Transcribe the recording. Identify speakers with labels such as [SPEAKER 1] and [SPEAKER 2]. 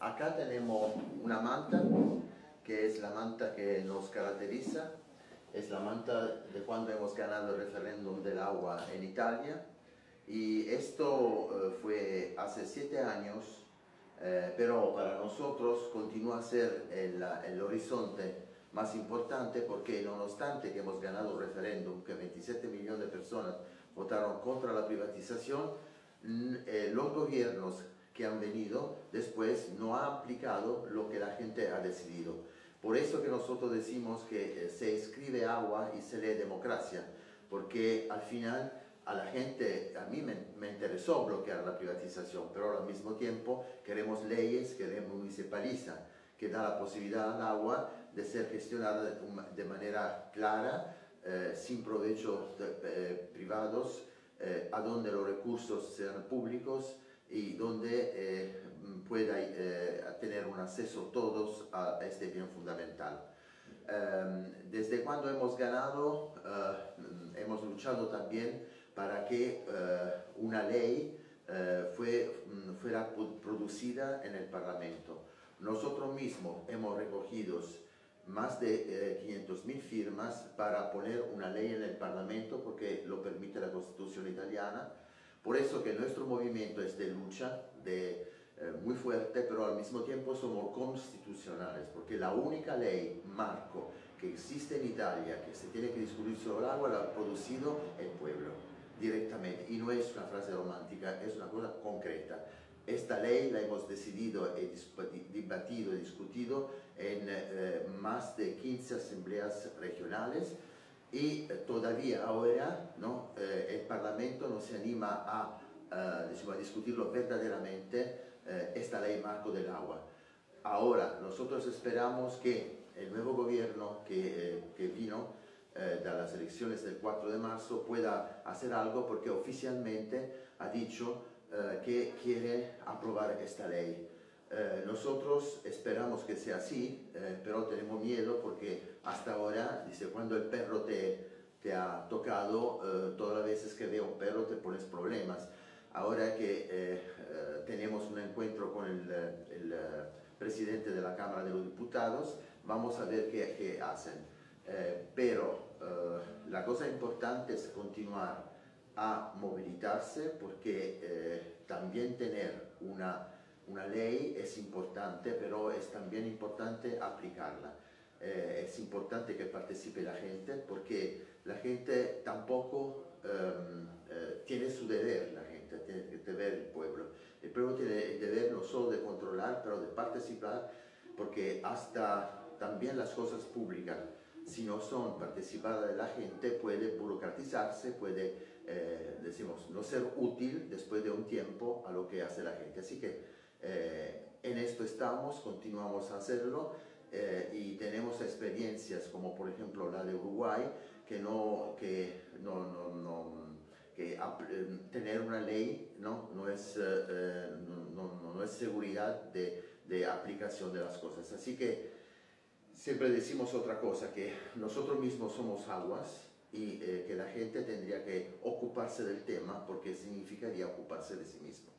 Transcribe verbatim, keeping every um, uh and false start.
[SPEAKER 1] Acá tenemos una manta, que es la manta que nos caracteriza, es la manta de cuando hemos ganado el referéndum del agua en Italia, y esto eh, fue hace siete años, eh, pero para nosotros continúa a ser el, el horizonte más importante, porque nonostante que hemos ganado el referéndum, que veintisiete millones de personas votaron contra la privatización, eh, los gobiernos que han venido después no han aplicado lo que la gente ha decidido. Por eso que nosotros decimos que eh, se escribe agua y se lee democracia, porque al final a la gente, a mí me, me interesó bloquear la privatización, pero al mismo tiempo queremos leyes que municipalizan, que da la posibilidad al agua de ser gestionada de, de manera clara, eh, sin provechos eh, privados, eh, a donde los recursos sean públicos y donde eh, pueda eh, tener un acceso todos a este bien fundamental. Eh, desde cuando hemos ganado, eh, hemos luchado también para que eh, una ley eh, fue, fuera producida en el Parlamento. Nosotros mismos hemos recogido más de eh, quinientas mil firmas para poner una ley en el Parlamento, porque lo permite la Constitución italiana. Por eso que nuestro movimiento es de lucha, de, eh, muy fuerte, pero al mismo tiempo somos constitucionales, porque la única ley marco que existe en Italia, que se tiene que discutir sobre el agua, la ha producido el pueblo directamente, y no es una frase romántica, es una cosa concreta. Esta ley la hemos decidido, y debatido y discutido en eh, más de quince asambleas regionales, y todavía ahora, ¿no? eh, el Parlamento no se anima a, uh, decimos, a discutirlo verdaderamente, eh, esta ley marco del agua. Ahora, nosotros esperamos que el nuevo gobierno que, eh, que vino eh, de las elecciones del cuatro de marzo pueda hacer algo, porque oficialmente ha dicho eh, que quiere aprobar esta ley. Eh, nosotros esperamos que sea así, eh, pero tenemos miedo porque hasta ahora, dice, cuando el perro te, te ha tocado, eh, todas las veces que veo un perro te pones problemas. Ahora que eh, eh, tenemos un encuentro con el, el uh, presidente de la Cámara de los Diputados, vamos a ver qué, qué hacen. Eh, pero eh, la cosa importante es continuar a movilizarse, porque eh, también tener una Una ley es importante, pero es también importante aplicarla. Eh, es importante que participe la gente, porque la gente tampoco um, eh, tiene su deber, la gente tiene que deber el pueblo. El pueblo tiene el deber no solo de controlar, pero de participar, porque hasta también las cosas públicas, si no son participadas de la gente, puede burocratizarse, puede, eh, decimos, no ser útil después de un tiempo a lo que hace la gente. Así que Eh, en esto estamos, continuamos a hacerlo, eh, y tenemos experiencias como por ejemplo la de Uruguay, que no, que no, no, no que eh, tener una ley no, no, es, eh, no, no, no es seguridad de, de aplicación de las cosas. Así que siempre decimos otra cosa, que nosotros mismos somos aguas, y eh, que la gente tendría que ocuparse del tema, porque significaría ocuparse de sí mismo.